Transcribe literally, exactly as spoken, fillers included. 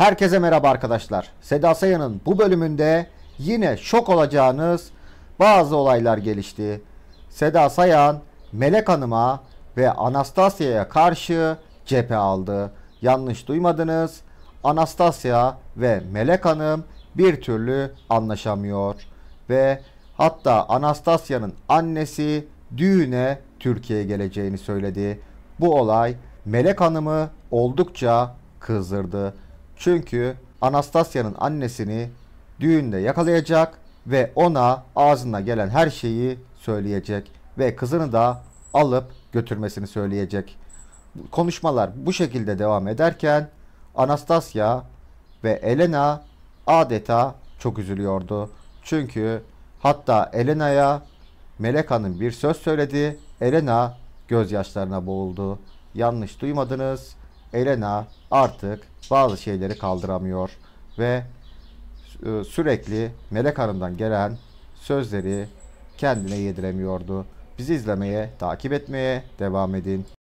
Herkese merhaba arkadaşlar. Seda Sayan'ın bu bölümünde yine şok olacağınız bazı olaylar gelişti. Seda Sayan, Melek Hanım'a ve Anastasya'ya karşı cephe aldı. Yanlış duymadınız. Anastasya ve Melek Hanım bir türlü anlaşamıyor. Ve hatta Anastasya'nın annesi düğüne Türkiye'ye geleceğini söyledi. Bu olay Melek Hanım'ı oldukça kızdırdı. Çünkü Anastasya'nın annesini düğünde yakalayacak ve ona ağzına gelen her şeyi söyleyecek ve kızını da alıp götürmesini söyleyecek. Konuşmalar bu şekilde devam ederken Anastasya ve Elena adeta çok üzülüyordu. Çünkü hatta Elena'ya Melek Hanım bir söz söyledi. Elena gözyaşlarına boğuldu. Yanlış duymadınız. Elena artık bazı şeyleri kaldıramıyor ve sürekli Melek Hanım'dan gelen sözleri kendine yediremiyordu. Bizi izlemeye, takip etmeye devam edin.